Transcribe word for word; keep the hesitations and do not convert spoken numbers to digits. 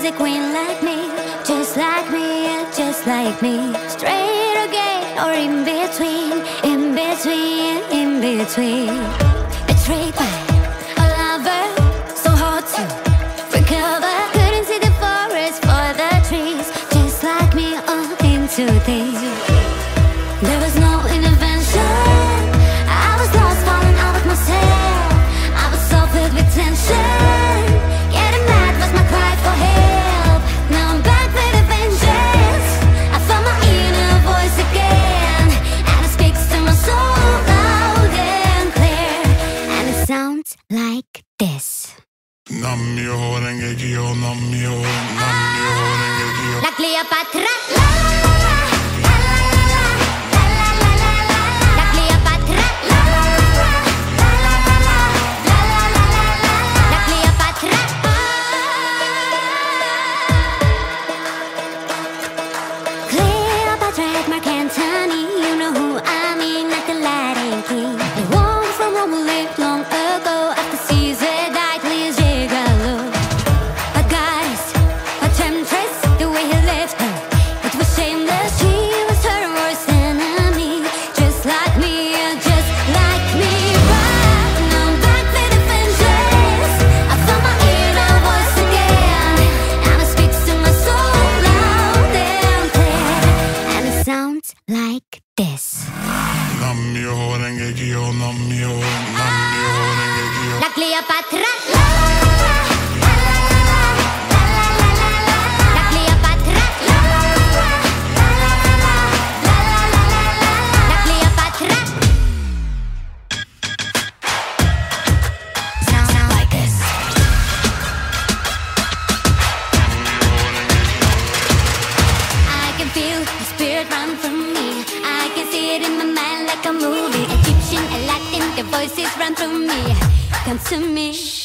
was a queen like me, just like me, yeah, just like me. Straight or gay or in between, in between, in between. Betrayed by a lover, so hard to recover. Couldn't see the forest for the trees, just like me, all into these. There was no intervention. I was lost, falling out of myself. I was so filled with tension. Getting mad was my cry for help. Now I'm back with a vengeance. I found my inner voice again, and it speaks to my soul loud and clear. And it sounds like this. Namyo Renge-kyo, Namyo, Namyo Renge-kyo. La Cleopatra. Like this. Namyo Renge-kyo, Namyo, Namyo Renge-kyo. La Cleopatra. Run from me, I can see it in my mind like a movie. Egyptian and Latin, the voices run through me. Come to me.